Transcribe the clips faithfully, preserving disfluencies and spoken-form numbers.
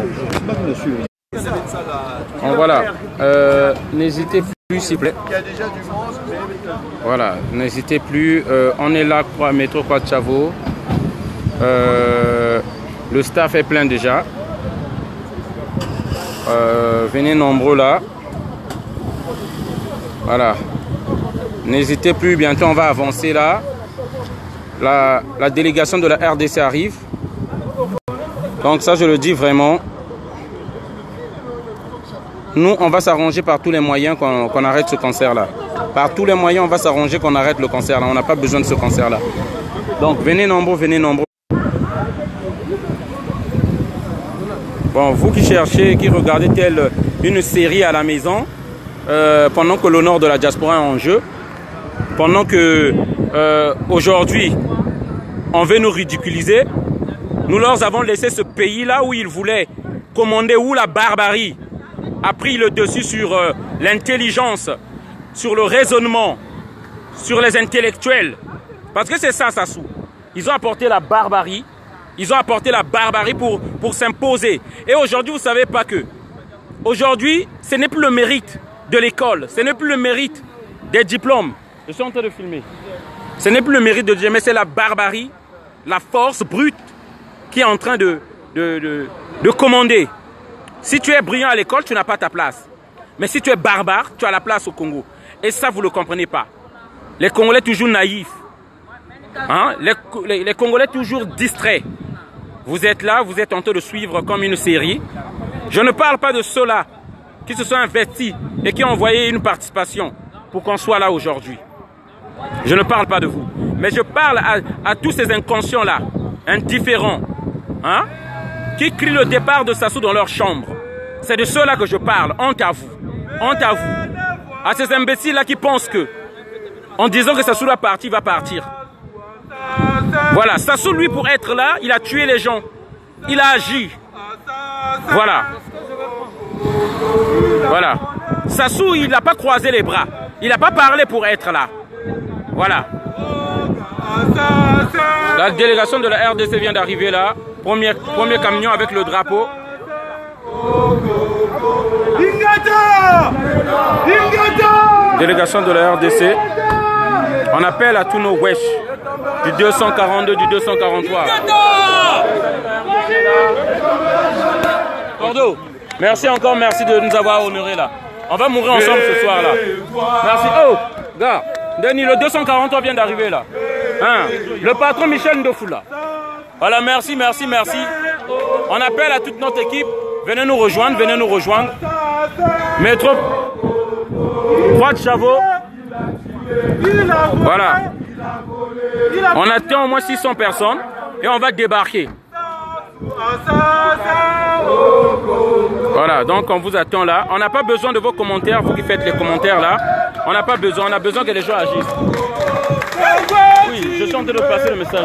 Bon, voilà. Euh, n'hésitez plus, s'il vous plaît. Voilà, n'hésitez plus. Euh, on est là pour métro Kwatchavo. Euh, le staff est plein déjà. Euh, venez nombreux là. Voilà. N'hésitez plus, bientôt on va avancer là. La, la délégation de la R D C arrive. Donc ça je le dis vraiment. Nous on va s'arranger par tous les moyens qu'on qu'on arrête ce concert là. Par tous les moyens on va s'arranger qu'on arrête le concert là. On n'a pas besoin de ce concert là. Donc venez nombreux, venez nombreux. Bon, vous qui cherchez, qui regardez telle une série à la maison, euh, pendant que l'honneur de la diaspora est en jeu, pendant que euh, aujourd'hui on veut nous ridiculiser, nous leur avons laissé ce pays là où ils voulaient commander, où la barbarie a pris le dessus sur euh, l'intelligence, sur le raisonnement, sur les intellectuels. Parce que c'est ça, Sassou. Ils ont apporté la barbarie. Ils ont apporté la barbarie pour, pour s'imposer. Et aujourd'hui, vous ne savez pas que... Aujourd'hui, ce n'est plus le mérite de l'école. Ce n'est plus le mérite des diplômes. Je suis en train de filmer. Ce n'est plus le mérite de Dieu, mais c'est la barbarie, la force brute qui est en train de, de, de, de commander. Si tu es brillant à l'école, tu n'as pas ta place. Mais si tu es barbare, tu as la place au Congo. Et ça, vous ne le comprenez pas. Les Congolais toujours naïfs. Hein? Les, les, les Congolais toujours distraits. Vous êtes là, vous êtes en train de suivre comme une série. Je ne parle pas de ceux-là qui se sont investis et qui ont envoyé une participation pour qu'on soit là aujourd'hui. Je ne parle pas de vous. Mais je parle à, à tous ces inconscients-là, indifférents, hein, qui crient le départ de Sassou dans leur chambre. C'est de ceux-là que je parle. Honte à vous. Honte à vous. À ces imbéciles-là qui pensent que, en disant que Sassou va partir, il va partir. Voilà, Sassou, lui, pour être là, il a tué les gens. Il a agi. Voilà. Voilà. Sassou, il n'a pas croisé les bras. Il n'a pas parlé pour être là. Voilà. La délégation de la R D C vient d'arriver là. Premier, premier camion avec le drapeau. Délégation de la R D C. On appelle à tous nos wesh. Du deux cent quarante-deux, du deux cent quarante-trois. Bordeaux, merci encore, merci de nous avoir honorés là. On va mourir ensemble ce soir là. Merci. Oh, gars, Denis, le deux cent quarante-trois vient d'arriver là. Hein? Le patron Michel Ndofou là. Voilà, merci, merci, merci. On appelle à toute notre équipe. Venez nous rejoindre, venez nous rejoindre. Métro Kwatchavo. Voilà. On attend au moins six cents personnes et on va débarquer. Voilà, donc on vous attend là. On n'a pas besoin de vos commentaires, vous qui faites les commentaires là. On n'a pas besoin, on a besoin que les gens agissent. Oui, je suis en train de passer le message.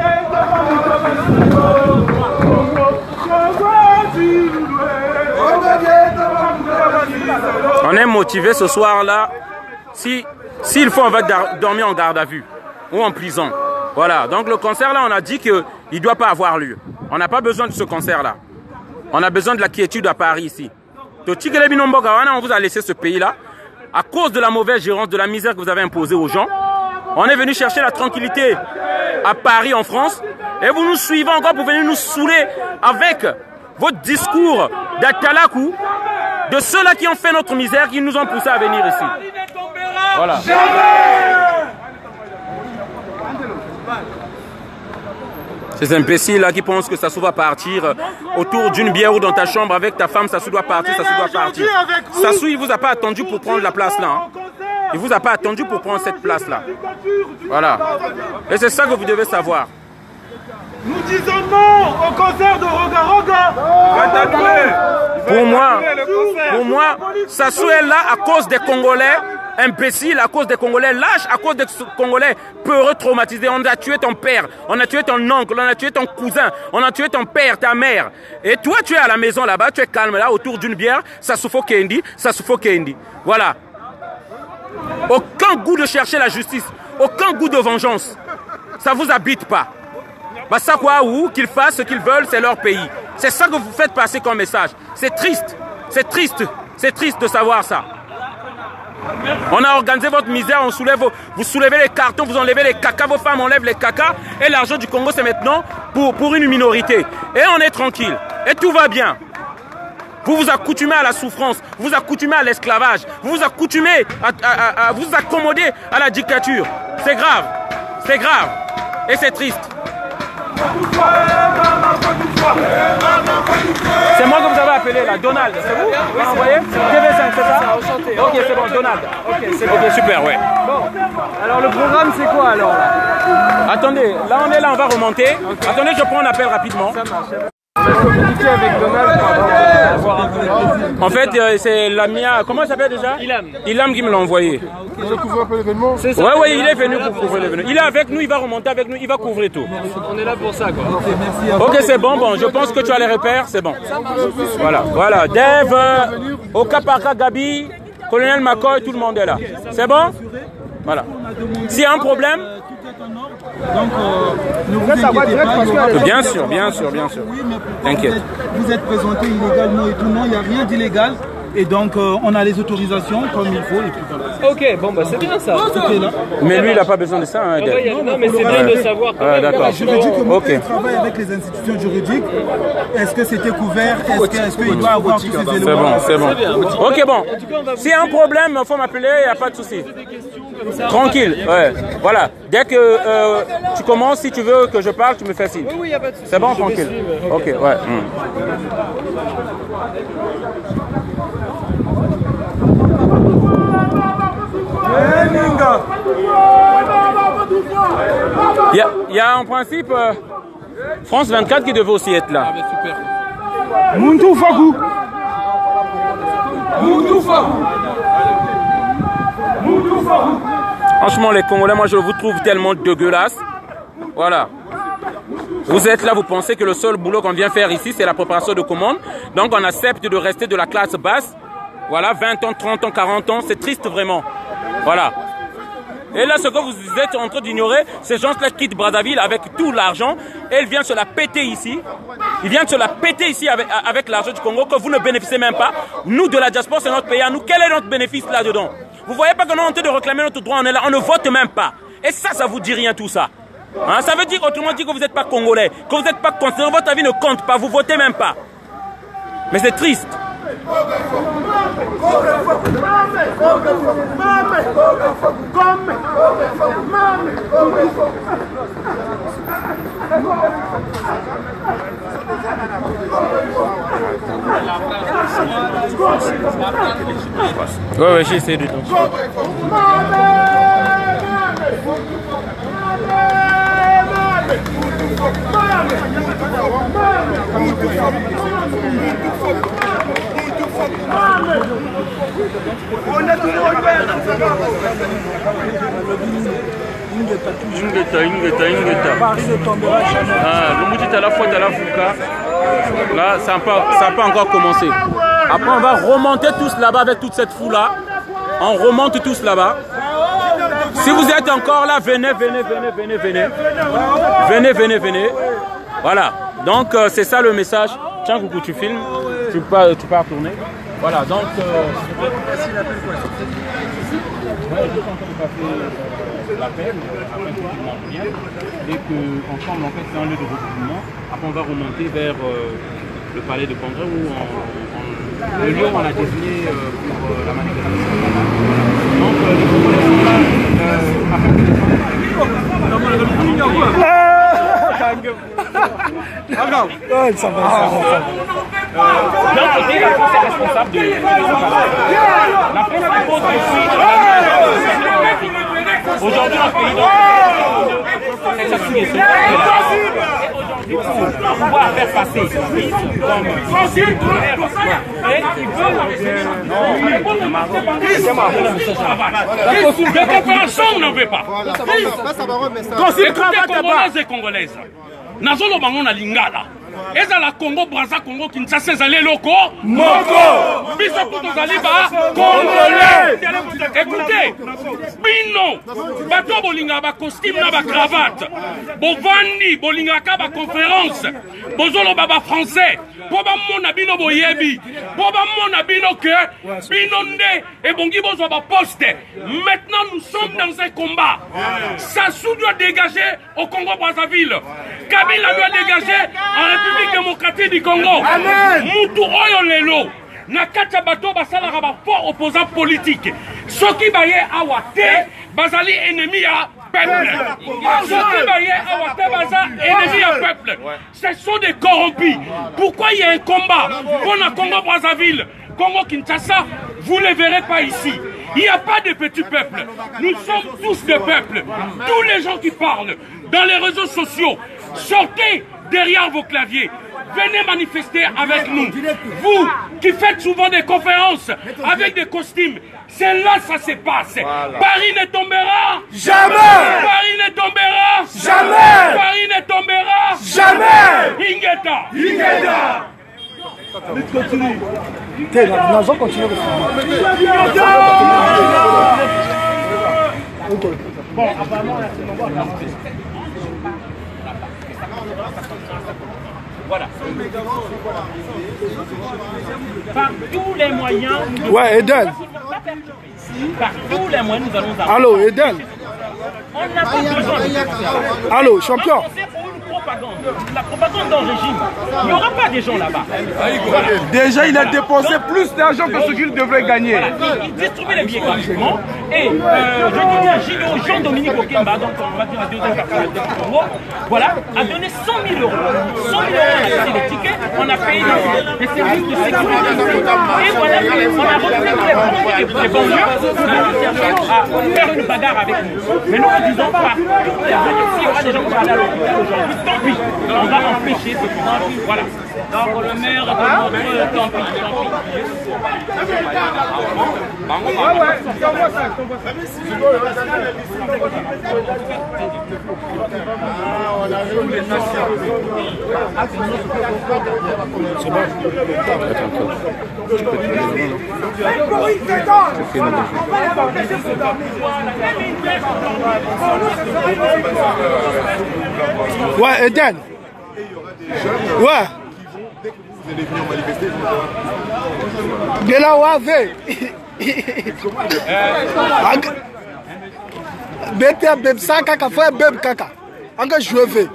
On est motivé ce soir là. Si S'il faut, on va dormir en garde à vue ou en prison. Voilà, donc le concert là, on a dit qu'il ne doit pas avoir lieu. On n'a pas besoin de ce concert là. On a besoin de la quiétude à Paris ici. On vous a laissé ce pays là à cause de la mauvaise gérance, de la misère que vous avez imposée aux gens. On est venu chercher la tranquillité à Paris, en France. Et vous nous suivez encore pour venir nous saouler avec votre discours d'Atalakou, de ceux-là qui ont fait notre misère, qui nous ont poussé à venir ici. Voilà. Ces imbéciles-là qui pensent que Sassou va partir autour d'une bière ou dans ta chambre avec ta femme, Sassou doit partir, Sassou doit partir. Sassou, il ne vous a pas attendu pour prendre la place là. Hein. Il ne vous a pas attendu pour prendre cette place-là. Voilà. Et c'est ça que vous devez savoir. Nous disons non au concert de Roga Roga. Pour moi, pour moi, Sassou est là à cause des Congolais imbéciles, à cause des Congolais lâches, à cause des Congolais peureux, traumatisés. On a tué ton père, on a tué ton oncle, on a tué ton cousin, on a tué ton père, ta mère. Et toi, tu es à la maison là-bas, tu es calme là, autour d'une bière, Sassou Kendi, Sassou Kendi. Voilà. Aucun goût de chercher la justice, aucun goût de vengeance. Ça ne vous habite pas. Bah ça quoi, ou qu'ils fassent ce qu'ils veulent, c'est leur pays. C'est ça que vous faites passer comme message. C'est triste. C'est triste. C'est triste de savoir ça. On a organisé votre misère, on soulève vos, vous soulevez les cartons, vous enlevez les caca, vos femmes enlèvent les caca. Et l'argent du Congo, c'est maintenant pour, pour une minorité. Et on est tranquille. Et tout va bien. Vous vous accoutumez à la souffrance, vous vous accoutumez à l'esclavage, vous vous accoutumez à, à, à, à vous accommoder à la dictature. C'est grave. C'est grave. Et c'est triste. C'est moi que vous avez appelé là, Donald, c'est vous? Vous envoyez T V cinq, c'est ça? Enchanté. Ok, c'est bon, Donald. Ok, c'est bon. Ok, super, ouais. Bon, alors le programme c'est quoi alors là? Attendez, là on est là, on va remonter. Okay. Attendez, je prends un appel rapidement. Ça marche. Communiquer avec Donald pour avoir un peu. En fait, euh, c'est la mia. Comment il s'appelle déjà? Ilam. Ilam qui me l'a envoyé. Vous avez couvert un peu l'événement? Oui, oui, il est venu pour couvrir l'événement. Il est avec nous, il va remonter avec nous, il va couvrir tout. On est là pour ça, quoi. Okay, merci à ok, c'est bon, bon. Je pense que tu as les repères, c'est bon. Voilà, voilà. Dave, euh, Okapaka, Gabi, Colonel McCoy, tout le monde est là. C'est bon? Voilà. S'il y a un problème. Donc, euh, ne vous inquiétez pas. Bien sûr, bien sûr, bien sûr. Oui, mais t'inquiète. Vous êtes présenté illégalement et tout, non, il n'y a rien d'illégal. Et donc, euh, on a les autorisations comme il faut. Et puis, voilà. Ok, bon, bah c'est bien ça. Là. Mais lui, il n'a pas besoin de ça. Hein, non, non, non, mais c'est bien de savoir. Ah, d'accord. Juridiquement, okay. On travaille avec les institutions juridiques. Est-ce que c'était couvert? Est-ce qu'il est doit avoir tous ces éléments? C'est bon, c'est bon. Ok, bon. S'il y a un problème, il faut m'appeler, il n'y a pas de souci. Tranquille, ouais. Voilà. Dès que euh, tu commences, si tu veux que je parle, tu me fais signe. Oui, oui, il n'y a pas de souci. C'est bon, tranquille. Suivre, ok, ouais. Mm. Il y, a, il y a en principe euh, France vingt-quatre qui devait aussi être là. Ah, super. Muntu Fakou. Muntu Fakou. Muntu Fakou. Franchement, les Congolais, moi je vous trouve tellement dégueulasse. Voilà. Vous êtes là, vous pensez que le seul boulot qu'on vient faire ici, c'est la préparation de commandes. Donc on accepte de rester de la classe basse. Voilà, vingt ans, trente ans, quarante ans, c'est triste vraiment. Voilà. Et là, ce que vous êtes en train d'ignorer, ces gens-là quittent Brazzaville avec tout l'argent et ils viennent se la péter ici. Ils viennent se la péter ici avec, avec l'argent du Congo que vous ne bénéficiez même pas. Nous, de la diaspora, c'est notre pays à nous. Quel est notre bénéfice là-dedans? Vous voyez pas qu'on est en train de réclamer notre droit, on est là, on ne vote même pas. Et ça, ça vous dit rien tout ça. Hein, ça veut dire autrement dit que vous n'êtes pas congolais, que vous n'êtes pas conscient, votre avis ne compte pas, vous votez même pas. Mais c'est triste. Ouais, ouais, j'ai essayé du tout. Ingeta, Ingeta, Ingeta. Ah, le mouti à la fois à la fouka. Là, ça n'a pas, ça n'a pas encore commencé. Après, on va remonter tous là-bas avec toute cette foule-là. On remonte tous là-bas. Si vous êtes encore là, venez, venez, venez, venez, venez. Venez, venez, venez. Voilà. Donc, euh, c'est ça le message. Tiens, coucou, tu filmes. Tu peux, tu peux retourner. Voilà, donc... Euh, ouais, je suis en train de passer l'appel, après tout le monde bien. Et qu'ensemble, en fait, c'est un lieu de regroupement. Après, on va remonter vers euh, le palais de congrès où on, on, le lieu où on a désigné euh, pour euh, la manifestation. Donc, euh, les Congolais sont là. Euh, après, d'un côté, la France est responsable de la France impose aussi. Aujourd'hui, notre pays est assigné ce aujourd'hui pour pouvoir faire passer comme et ils veulent de compréhension, on n'en veut pas. Écoutez, Congolaises et Congolaises, Nazolo Bango na Lingala. ezala Congo Brazza Congo Kinshasa ezali loko moko biso tozali ba Congolais. Écoutez, bino bato bolinga ba costume na ba cravate bovandi bolinga ka ba conférence bozolo baba français po ba mona bino boyebi po ba mona bino que bino nde et bongi bozo ba poste. Maintenant nous sommes dans un combat. Sassou doit dégager au Congo Brazzaville. Kabila doit dégager en République démocratique du Congo. Mutu oyo lelo nakata bato basala ba fort opposant politique. Soki baye awate bazali ennemi ya peuple. Soki baye awate bazali ennemi ya peuple. Ce sont des corrompus. Pourquoi il y a un combat pour le Congo Brazzaville, Congo Kinshasa? Vous ne le verrez pas ici. Il n'y a pas de petits peuples. Nous sommes tous des peuples. Tous les gens qui parlent dans les réseaux sociaux, sortez derrière vos claviers. Venez manifester avec nous. Vous qui faites souvent des conférences avec des costumes, c'est là que ça se passe. Voilà. Paris ne tombera jamais. Paris ne tombera jamais. Paris ne tombera jamais. Ingeta. Ingeta. Continue. Nous allons continuer. Bon, apparemment, voilà. Par tous les moyens. Ouais, Eden. Par tous les moyens, nous allons. Allô, Eden. On n'a pas besoin de ça. Allô, champion. La propagande d'un régime, il n'y aura pas des gens là-bas. Déjà, il a dépensé plus d'argent que ce qu'il devrait gagner. Voilà. Il, il distribue les billets gratuitement. Et euh, je dis à Jean-Dominique Okemba, donc on va dire la deuxième personne du Congo, voilà, a donné cent mille euros. cent mille euros, on a acheté les tickets, on a payé les, les services de sécurité. Et voilà, on a recruté les, les banlieues à faire une bagarre avec nous. Mais nous, nous disons pas, s'il y aura des gens qui vont aller à l'hôpital aujourd'hui, tant pis, on va empêcher ce temps. Voilà. Donc le maire de notre tant pis, tant pis. C'est bon. Ouais, Eden. Ouais. Vous allez venir manifester. Gela wave. Bete beb sa kaka fa beb kaka. Anga jouer.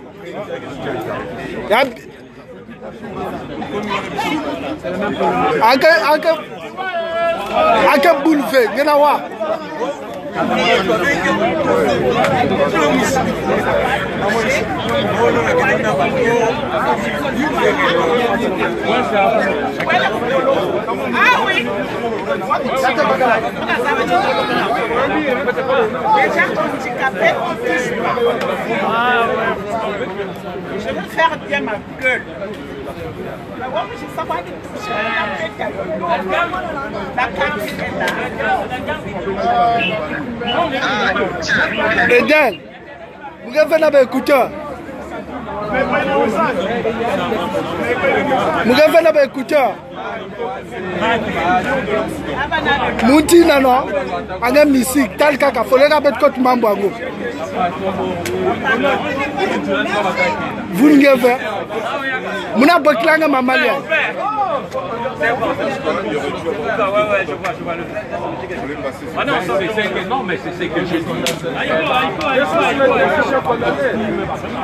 Anga anga anga bouleve gela wa. Ah oui. Je vais faire bien ma gueule. Eden, vous avez fait un écouteur. Vous avez fait un écouteur. Mouti nano, anga musique, tal kaka, folé rabet kot mamboago. Vous n'avez fait. Mouna boklanga mamalia. Ah non, c'est que non, mais c'est que je dis.